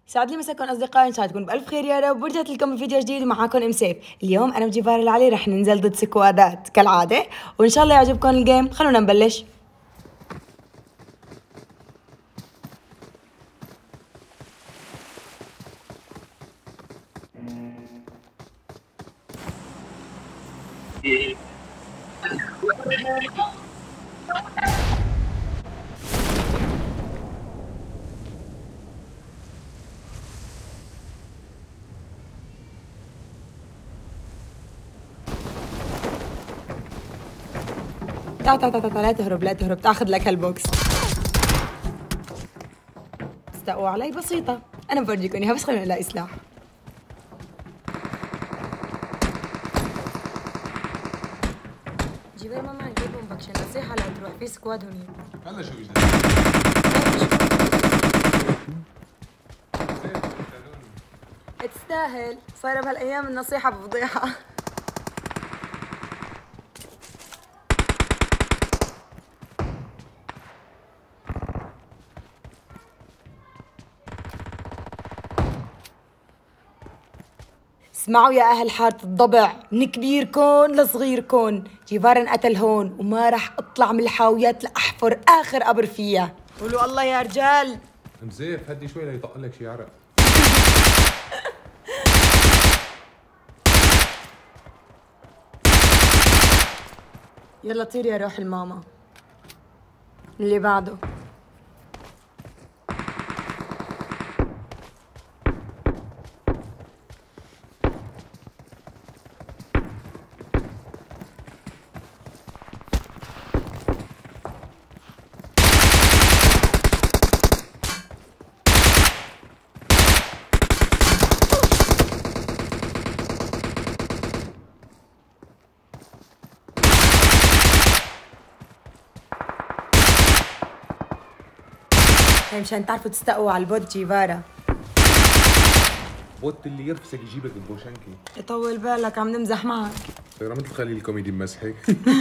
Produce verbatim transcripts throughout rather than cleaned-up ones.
سعد لي مساكم اصدقائي، ان شاء الله تكونوا بالف خير يا رب. ورجعت لكم بفيديو جديد ومعاكم ام سيف. اليوم انا وجيفار العلي رح ننزل ضد سكوادات كالعاده، وان شاء الله يعجبكم الجيم. خلونا نبلش. تا تا تا تا لا تهرب لا تهرب، تاخذ لك هالبوكس. استقوا علي بسيطة، أنا بفرجيكم إياها، بس خلينا نلاقي سلاح. جيبي ماما نجيب بومبكشن، نصيحة لا تروح في سكواد هوني. هلا شو جديد؟ تستاهل، صايرة بهالأيام النصيحة بفضيحة. اسمعوا يا أهل حارة الضبع، من كبيركن لصغيركن، جيفار انقتل هون وما رح اطلع من الحاويات لأحفر آخر قبر فيها. قولوا الله يا رجال. مزيف هدي شوي ليطق لك شي عرق. يلا طير يا روح الماما. اللي بعده. هي مشان تعرفوا تستقوا على البوت جيفارا. بوت اللي يرفسك يجيبك بالبوشنكي. يطول بالك، عم نمزح معك. صايرة مثل خليل الكوميدي بمزحك.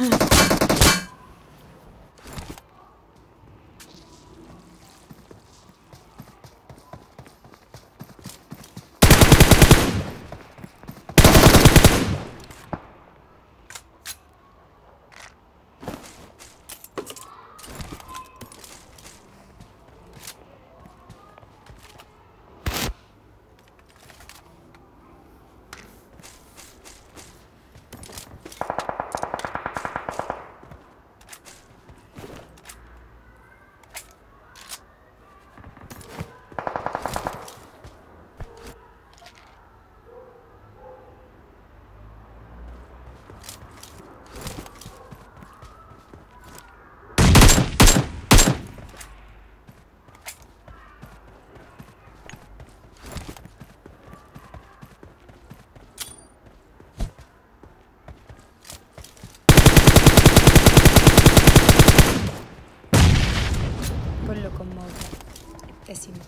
كلكم موتى، ابتسموا.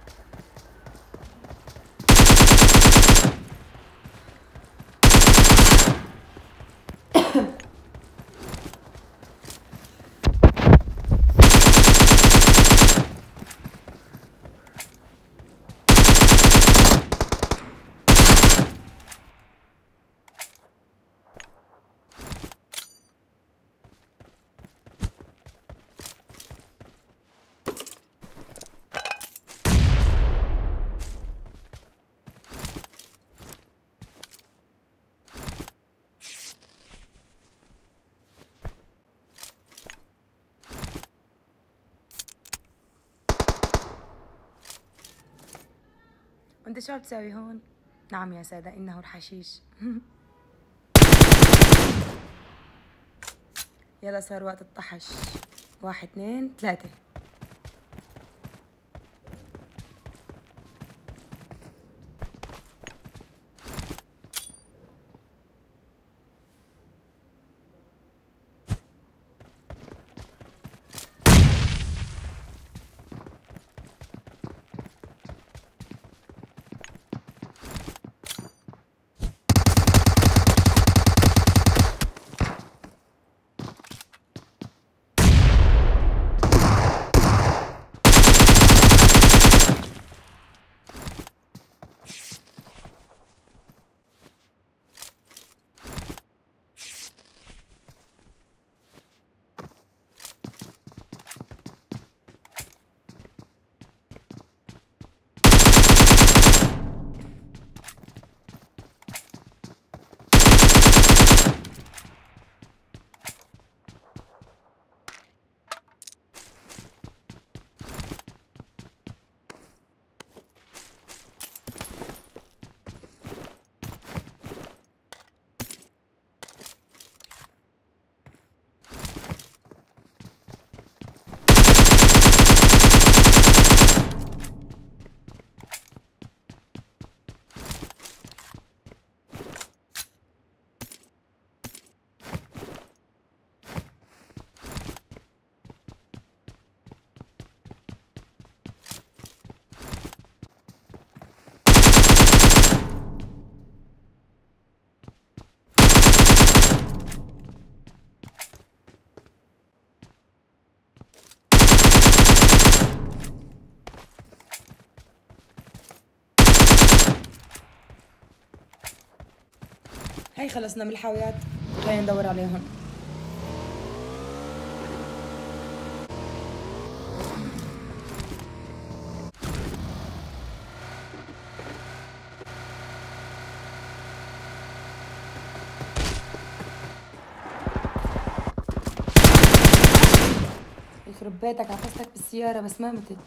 وانت شو عم تساوي هون؟ نعم يا سادة، إنه الحشيش. يلا صار وقت الطحش. واحد اثنين ثلاثة. هاي خلصنا من الحاويات، خلينا ندور عليهم. يخرب بيتك، عفستك بالسيارة بس ما متت.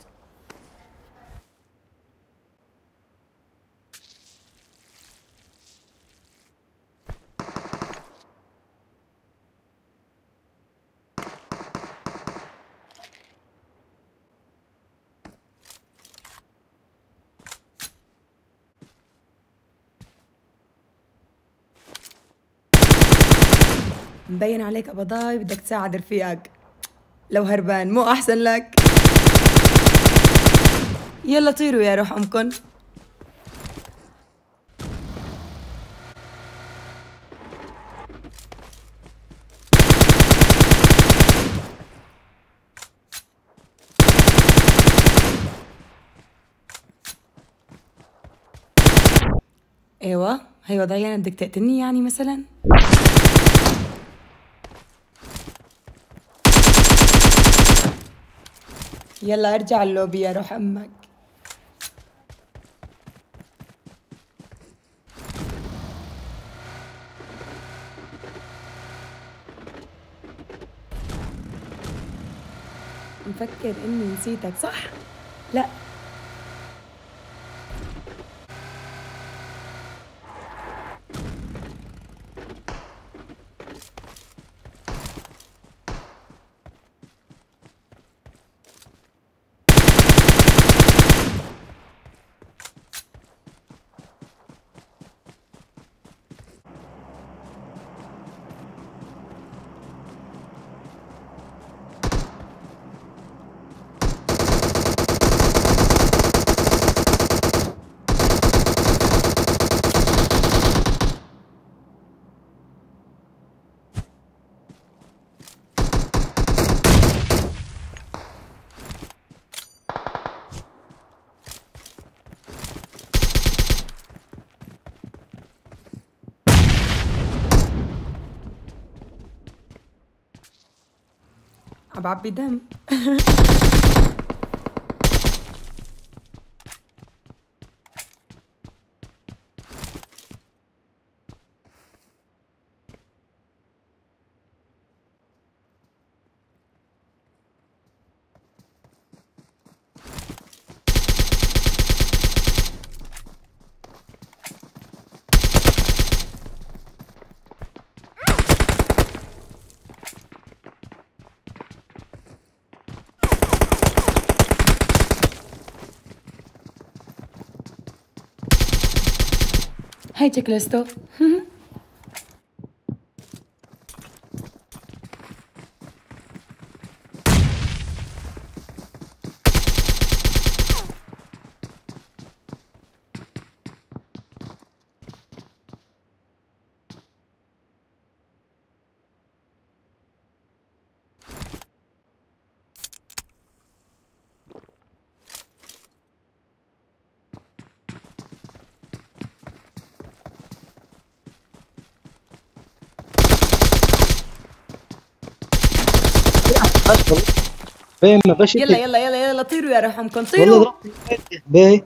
مبين عليك قبضاي بدك تساعد رفيقك، لو هربان مو أحسن لك؟ يلا طيروا يا روح أمكن. ايوه هي وضعية بدك تقتلني يعني مثلا؟ يلا ارجع اللوبي يا روح امك. مفكر اني نسيتك صح؟ لا. عم بعبي دم. هاي تشيك ليستو. ادخل باين ما بشتي. يلا يلا يلا يلا طيروا يا روح امكم والله طيروا. ضربت باي.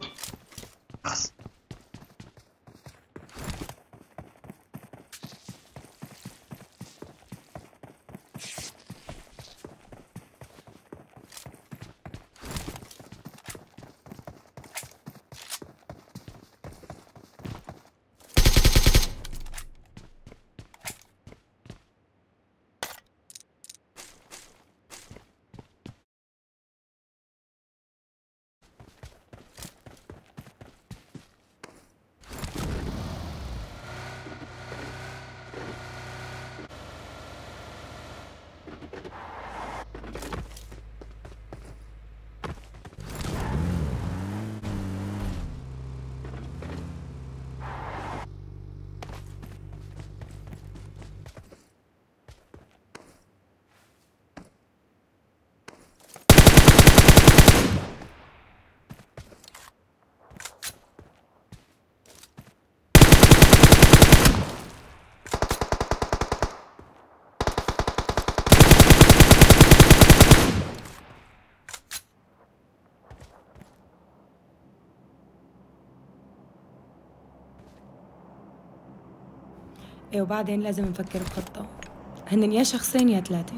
ايه وبعدين لازم نفكر بخطة، هن يا شخصين يا ثلاثة.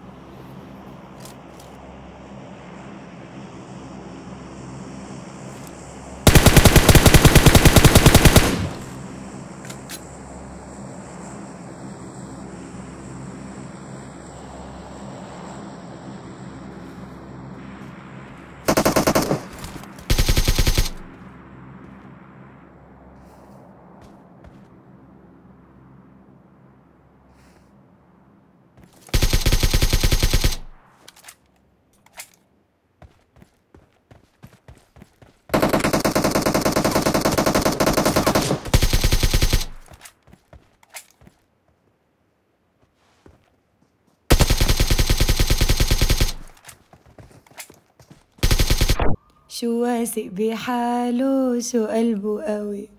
شو واثق بحاله، شو قلبه قوي.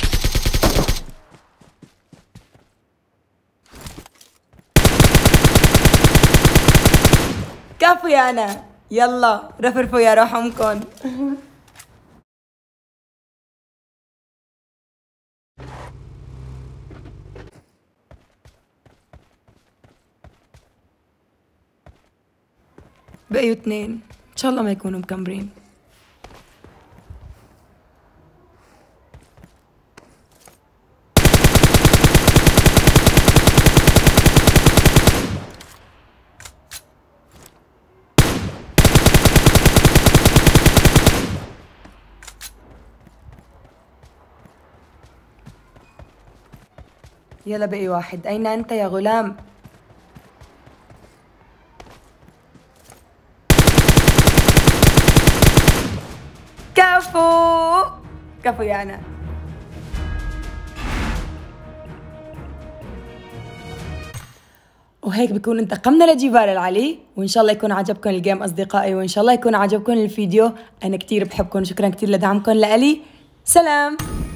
كفو يا أنا، يلا رفرفوا يا روح أمكن. بقيوا اثنين، إن شاء الله ما يكونوا مكمبرين. يلا بقي واحد، أين أنت يا غلام؟ كفو كفو يا أنا. وهيك بكون انتقمنا لجيفار العلي، وإن شاء الله يكون عجبكم الجيم أصدقائي، وإن شاء الله يكون عجبكم الفيديو. أنا كتير بحبكم، شكرا كتير لدعمكم لألي. سلام.